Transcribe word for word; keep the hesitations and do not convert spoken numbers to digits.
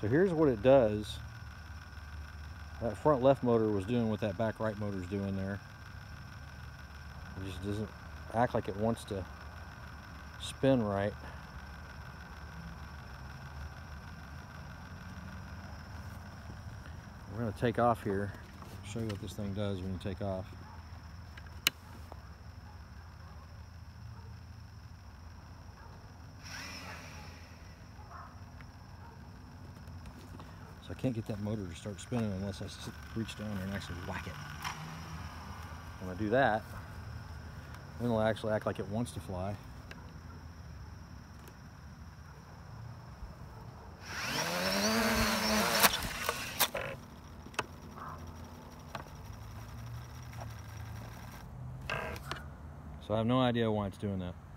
So here's what it does. That front left motor was doing what that back right motor is doing there. It just doesn't act like it wants to spin right. We're going to take off here, show you what this thing does when you take off. So I can't get that motor to start spinning unless I reach down there and actually whack it. When I do that, then it'll actually act like it wants to fly. So I have no idea why it's doing that.